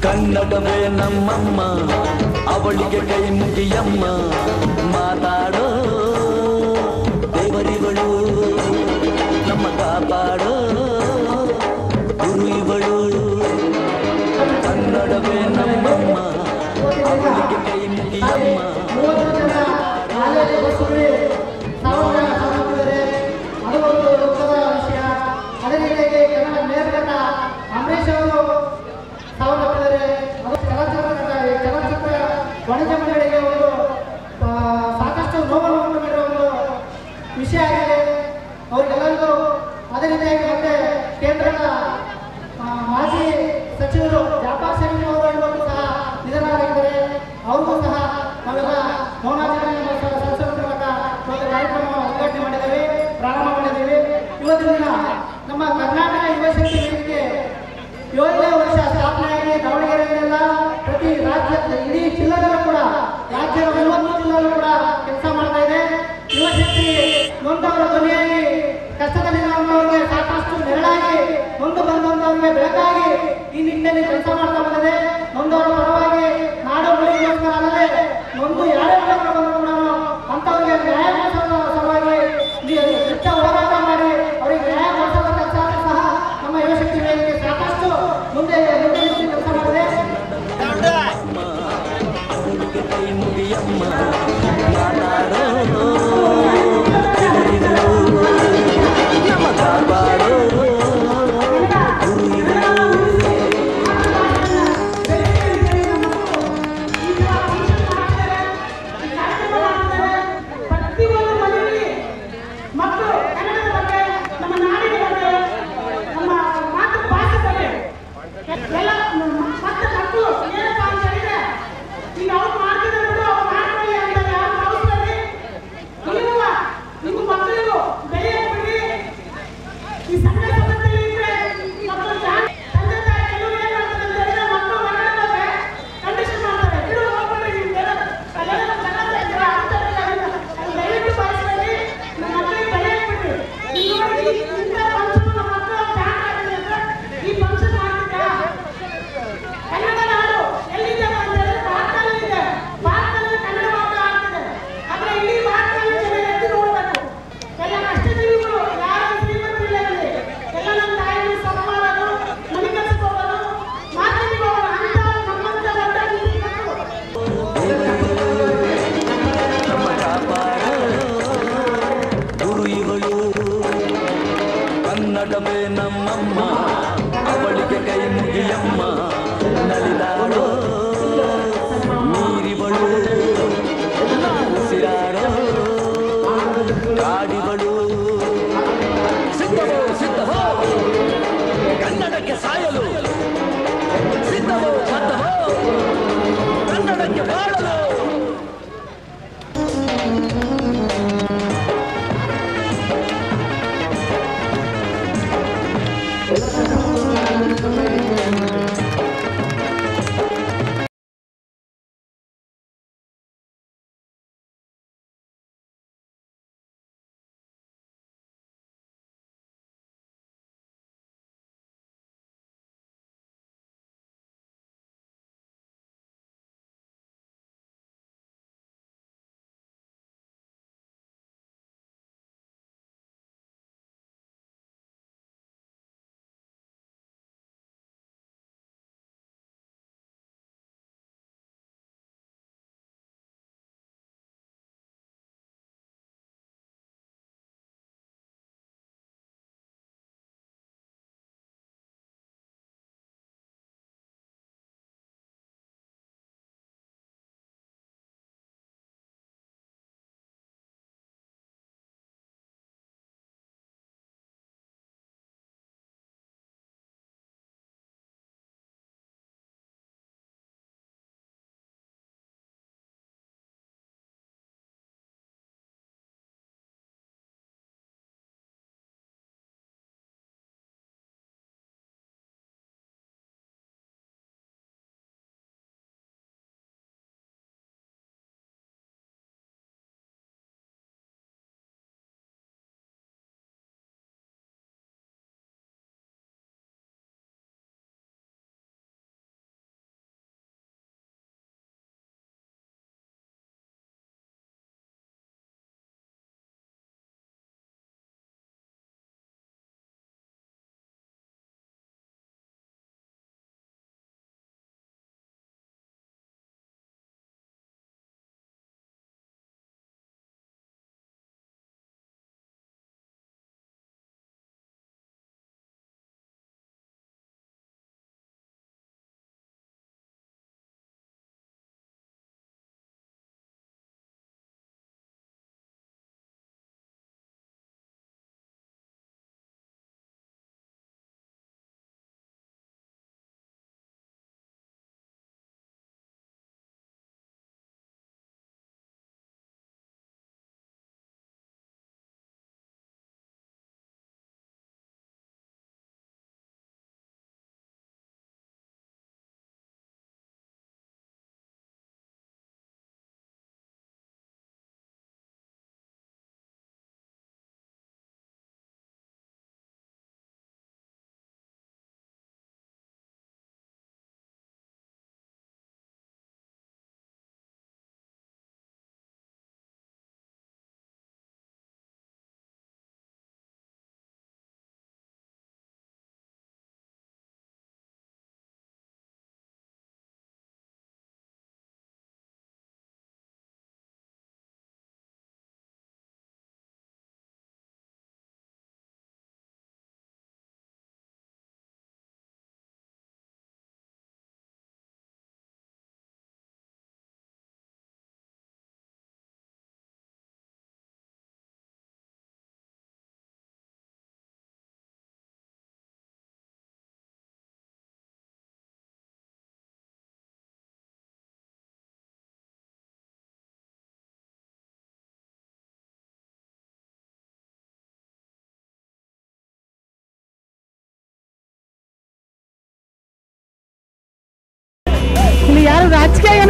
ಕನ್ನಡವೇ ನಮ್ಮಮ್ಮ ಅವಳಿಗೆ ಕೈ ಮುಗಿಯಮ್ಮ ಮಾತಾಡೋ ದೇವರಿವಳು ನಮ್ಮ ಕಾಪಾಡೋ ಗುರು ಇವಳು ಕನ್ನಡವೇ ನಮ್ಮಮ್ಮ ಅವಳಿಗೆ ಕೈ ಮುಗಿಯಮ್ಮ ವಾಣಿಜ್ಯ ಮಂಡಳಿಗೆ ಒಂದು ಸಾಕಷ್ಟು ನೋವನ್ನು ಉಂಟು ಮಾಡಿರುವ ಒಂದು ವಿಷಯ ಆಗಿದೆ. ಅವರಿಗೆಲ್ಲರಿಗೂ ಅದೇ ರೀತಿಯಾಗಿ ಮತ್ತೆ ಕೇಂದ್ರದ ಮಾಜಿ ಸಚಿವರು ಜಾಫರ್ ಶರೀಫ್ ಅವರು ಇವತ್ತು ಸಹ ನಿಧನರಾಗಿದ್ದಾರೆ. ಅವ್ರಿಗೂ ಸಹ ನಾವೆಲ್ಲ ಮೌನಾಚರಣೆ ಸದಸ್ಯರ ಮೂಲಕ ಒಂದು ಕಾರ್ಯಕ್ರಮ ಉದ್ಘಾಟನೆ ಮಾಡಿದ್ದೇವೆ, ಪ್ರಾರಂಭ ಮಾಡಿದ್ದೇವೆ. ಇವತ್ತಿನ ದಿನ ನಮ್ಮ ಕರ್ನಾಟಕ ಯುವಶಕ್ತಿ ವೇದಿಕೆ 7ನೇ ವರ್ಷ ಸ್ಥಾಪನೆಯಾಗಿ ದಾವಣಗೆರೆಯಲ್ಲೆಲ್ಲ ಪ್ರತಿ ರಾಜ್ಯ ಇಡೀ ಜಿಲ್ಲೆಗಳು ಕೂಡ ರಾಜ್ಯದ 30 ಜಿಲ್ಲೆಗಳು ಕೂಡ ಕೆಲಸ ಮಾಡ್ತಾ ಇದೆ. ಯುವಶಕ್ತಿ ನೊಂದವರ ಧ್ವನಿಯಾಗಿ ಕಷ್ಟದಲ್ಲಿರುವವರಿಗೆ ಸಾಕಷ್ಟು ನೆರಳಾಗಿ ನೊಂದು ಬಂದವರಿಗೆ ಬೆಳಕಾಗಿ ಈ ನಿಟ್ಟಿನಲ್ಲಿ ಕೆಲಸ ಮಾಡ್ತಾ ಬಂದಿದೆ. ನೊಂದವರ ಪರವಾಗಿ ನಾಡು ನುಡಿಗೋಸ್ಕರ ಅಲ್ಲದೆ ನೊಂದು ಯಾರೇ ಬಂದರೂ ಕೂಡ ಅಂಥವರಿಗೆ ನ್ಯಾಯ ಕೊಡಿಸುವ ಸಲುವಾಗಿ ಹೆಚ್ಚು ಹೋರಾಟ ಮಾಡಿ ಅವರಿಗೆ ನ್ಯಾಯ ಕೊಡಿಸುವ ಕೆಲಸ ಸಹ ನಮ್ಮ ಯುವಶಕ್ತಿ ವೇದಿಕೆ ಸಾಕಷ್ಟು ಮುಂದೆ ಕೆಲಸ ಮಾಡಿದೆ.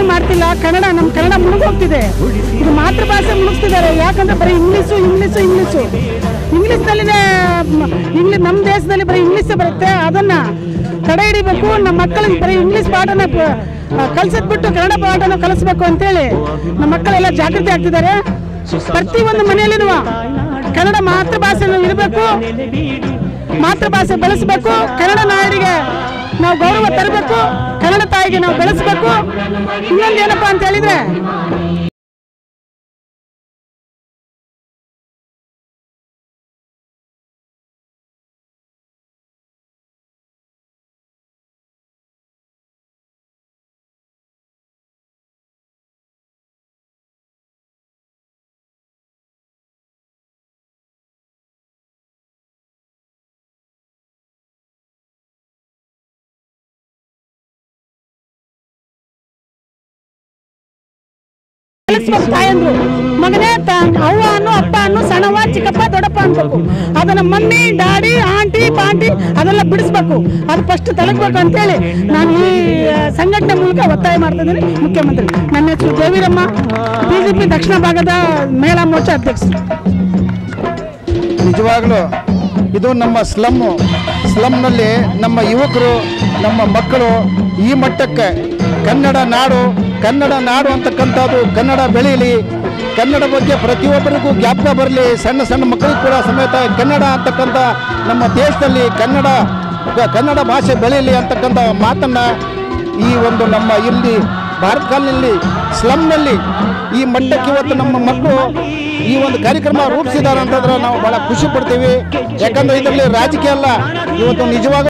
ಏನು ಮಾಡ್ತಿಲ್ಲ. ನಮ್ಮ ಕನ್ನಡ ಮುಳುಗೋಗ್ತಿದೆ. ಇದು ಮಾತೃಭಾಷೆ ಮುಳುಗಿಸ್ತಿದ್ದಾರೆ. ಯಾಕಂದ್ರೆ ಬರೀ ಇಂಗ್ಲೀಷ್ನಲ್ಲಿನೇ ನಮ್ಮ ದೇಶದಲ್ಲಿ ಬರೀ ಇಂಗ್ಲೀಷೇ ಬರುತ್ತೆ. ಅದನ್ನ ತಡೆ ಹಿಡಿಬೇಕು. ನಮ್ಮ ಮಕ್ಕಳಿಗೆ ಬರೀ ಇಂಗ್ಲೀಷ್ ಪಾಠನ ಕಲಿಸಿದ್ಬಿಟ್ಟು ಕನ್ನಡ ಪಾಠನ ಕಲಿಸ್ಬೇಕು ಅಂತೇಳಿ ನಮ್ಮ ಮಕ್ಕಳೆಲ್ಲ ಜಾಗೃತಿ ಆಗ್ತಿದ್ದಾರೆ. ಪ್ರತಿಯೊಂದು ಮನೆಯಲ್ಲಿರುವ ಕನ್ನಡ ಮಾತೃಭಾಷೆಯನ್ನು ಇರಬೇಕು, ಮಾತೃಭಾಷೆ ಬೆಳೆಸಬೇಕು. ಕನ್ನಡ ನಾಡಿಗೆ ನಾವು ಗೌರವ ತರಬೇಕು, ಕನ್ನಡ ತಾಯಿಗೆ ನಾವು ಬೆಳೆಸಬೇಕು. ಇನ್ನೊಂದು ಏನಪ್ಪಾ ಅಂತ ಹೇಳಿದ್ರೆ ತಾಯಂದ್ರು ಮಗನೇ ಅವ್ವ ಅನ್ನು ಅಪ್ಪ ಅನ್ನು ಸಣ್ಣವ ಚಿಕ್ಕಪ್ಪ ದೊಡ್ಡಪ್ಪ ಅನ್ಬೇಕು. ಅದನ್ನ ಮಮ್ಮಿ ಡ್ಯಾಡಿ ಆಂಟಿ ಪಾಂಟಿ ಅದೆಲ್ಲ ಬಿಡಿಸ್ಬೇಕು. ಅದು ಫಸ್ಟ್ ತಲುಪಬೇಕು ಅಂತೇಳಿ ನಾನು ಈ ಸಂಘಟನೆ ಮೂಲಕ ಒತ್ತಾಯ ಮಾಡ್ತಾ ಇದ್ದೀನಿ ಮುಖ್ಯಮಂತ್ರಿ. ನನ್ನ ಹೆಸರು ದೇವಿರಮ್ಮ, ಬಿಜೆಪಿ ದಕ್ಷಿಣ ಭಾಗದ ಮಹಿಳಾ ಮೋರ್ಚಾ ಅಧ್ಯಕ್ಷರು. ನಿಜವಾಗ್ಲೂ ಇದು ನಮ್ಮ ಸ್ಲಮ್ನಲ್ಲಿ ನಮ್ಮ ಯುವಕರು ನಮ್ಮ ಮಕ್ಕಳು ಈ ಮಟ್ಟಕ್ಕೆ ಕನ್ನಡ ನಾಡು ಅಂತಕ್ಕಂಥದ್ದು ಕನ್ನಡ ಬೆಳೀಲಿ, ಕನ್ನಡ ಬಗ್ಗೆ ಪ್ರತಿಯೊಬ್ಬರಿಗೂ ಜ್ಞಾಪಕ ಬರಲಿ. ಸಣ್ಣ ಮಕ್ಕಳಿಗೂ ಕೂಡ ಸಮೇತ ಕನ್ನಡ ಅಂತಕ್ಕಂಥ ನಮ್ಮ ದೇಶದಲ್ಲಿ ಕನ್ನಡ ಭಾಷೆ ಬೆಳೀಲಿ ಅಂತಕ್ಕಂಥ ಮಾತನ್ನು ಈ ಒಂದು ನಮ್ಮ ಇಲ್ಲಿ ಭಾರತ ಕಾಲದಲ್ಲಿ ಸ್ಲಮ್ನಲ್ಲಿ ಈ ಮಟ್ಟಕ್ಕೆ ಇವತ್ತು ನಮ್ಮ ಮಕ್ಕಳು ಈ ಒಂದು ಕಾರ್ಯಕ್ರಮ ರೂಪಿಸಿದ್ದಾರೆ ಅಂತಂದ್ರೆ ನಾವು ಬಹಳ ಖುಷಿ ಪಡ್ತೀವಿ. ಯಾಕಂದ್ರೆ ಇದರಲ್ಲಿ ರಾಜಕೀಯ ಅಲ್ಲ, ಇವತ್ತು ನಿಜವಾಗ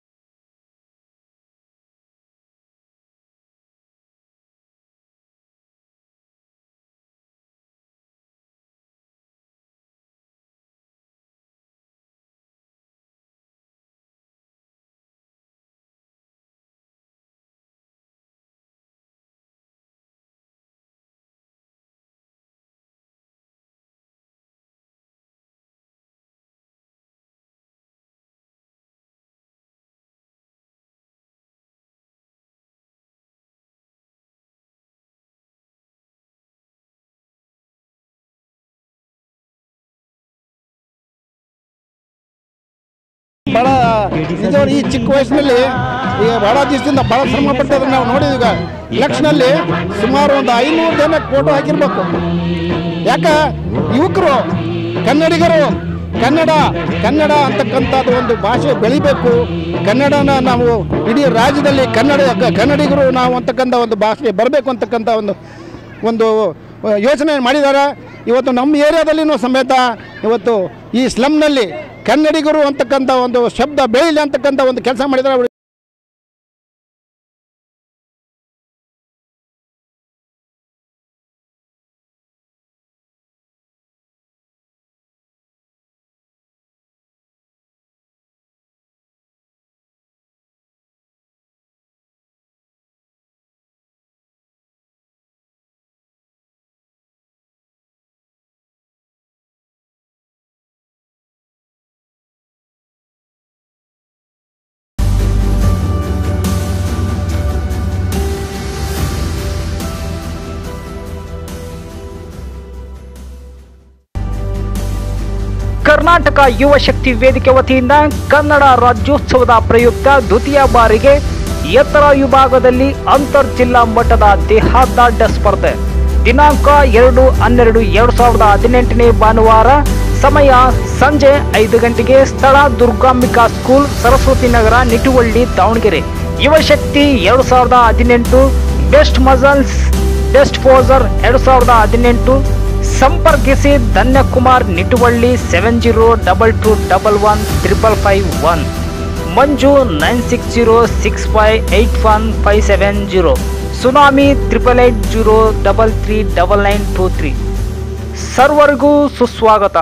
ಬಹಳ ನಿಜವಾಗಿ ಈ ಚಿಕ್ಕ ವಯಸ್ಸಿನಲ್ಲಿ ಈಗ ಬಹಳ ದಿವಸದಿಂದ ಬಹಳ ಶ್ರಮ ಪಟ್ಟದನ್ನು ನಾವು ನೋಡಿದ್ವಿ. ಈಗ ಎಲೆಕ್ಷನಲ್ಲಿ ಸುಮಾರು ಒಂದು 500 ಜನ ಫೋಟೋ ಹಾಕಿರ್ಬೇಕು. ಯಾಕ ಯುವಕರು ಕನ್ನಡಿಗರು ಕನ್ನಡ ಅಂತಕ್ಕಂಥದ್ದು ಒಂದು ಭಾಷೆ ಬೆಳಿಬೇಕು. ಕನ್ನಡನ ನಾವು ಇಡೀ ರಾಜ್ಯದಲ್ಲಿ ಕನ್ನಡಿಗರು ನಾವು ಅಂತಕ್ಕಂಥ ಒಂದು ಭಾಷೆ ಬರಬೇಕು ಅಂತಕ್ಕಂಥ ಒಂದು ಯೋಚನೆ ಮಾಡಿದ್ದಾರೆ. ಇವತ್ತು ನಮ್ಮ ಏರಿಯಾದಲ್ಲಿನೂ ಸಮೇತ ಇವತ್ತು ಈ ಸ್ಲಮ್ನಲ್ಲಿ ಕನ್ನಡಿಗರು ಅಂತಕ್ಕಂಥ ಒಂದು ಶಬ್ದ ಬೆಳೀಲಿ ಅಂತಕ್ಕಂಥ ಒಂದು ಕೆಲಸ ಮಾಡಿದ್ದಾರೆ. ಕರ್ನಾಟಕ ಯುವ ಶಕ್ತಿ ವೇದಿಕೆ ವತಿಯಿಂದ ಕನ್ನಡ ರಾಜ್ಯೋತ್ಸವದ ಪ್ರಯುಕ್ತ ದ್ವಿತೀಯ ಬಾರಿಗೆ ಎತ್ತರ ವಿಭಾಗದಲ್ಲಿ ಅಂತರ್ ಜಿಲ್ಲಾ ಮಟ್ಟದ ದೇಹದಾಢ್ಯ ಸ್ಪರ್ಧೆ ದಿನಾಂಕ 2/12/2018 ಭಾನುವಾರ, ಸಮಯ ಸಂಜೆ 5 ಗಂಟೆಗೆ, ಸ್ಥಳ Durgambika school, Saraswati Nagar, Nituvalli, Davangere. Yuva Shakti 2018 best muscles best poser 2018. ಸಂಪರ್ಕಿಸಿ ಧನ್ಯಕುಮಾರ್, ನಿಟುವಳ್ಳಿ 7022115551, ಮಂಜು 9606581570, ಸುನಾಮಿ 8880339923. ಸರ್ವರಿಗೂ ಸುಸ್ವಾಗತ.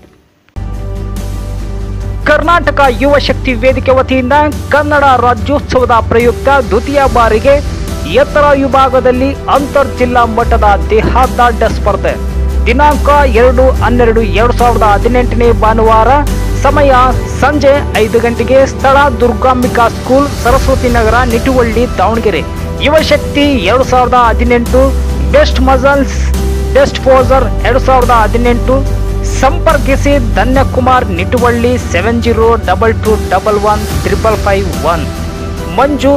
ಕರ್ನಾಟಕ ಯುವ ಶಕ್ತಿ ವೇದಿಕೆ ವತಿಯಿಂದ ಕನ್ನಡ ರಾಜ್ಯೋತ್ಸವದ ಪ್ರಯುಕ್ತ ದ್ವಿತೀಯ ಬಾರಿಗೆ ಎತ್ತರ ವಿಭಾಗದಲ್ಲಿ ಅಂತರ್ ಜಿಲ್ಲಾ ಮಟ್ಟದ ದೇಹದಾಢ್ಯ ಸ್ಪರ್ಧೆ ದಿನಾಂಕ 2/12/2018 ಭಾನುವಾರ, ಸಮಯ ಸಂಜೆ 5 ಗಂಟೆಗೆ, ಸ್ಥಳ Durgambika school, Saraswati Nagar, Nituvalli, Davangere. Yuvashakti 2018, best muscles best poser 2018. ಸಂಪರ್ಕಿಸಿ ಧನ್ಯಕುಮಾರ್ ನಿಟುವಳ್ಳಿ 7022115551, ಮಂಜು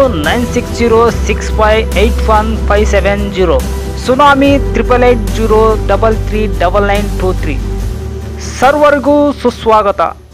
9606581570, ಸುನಾಮಿ 8880339923. ಸರ್ವರಿಗೂ ಸುಸ್ವಾಗತ.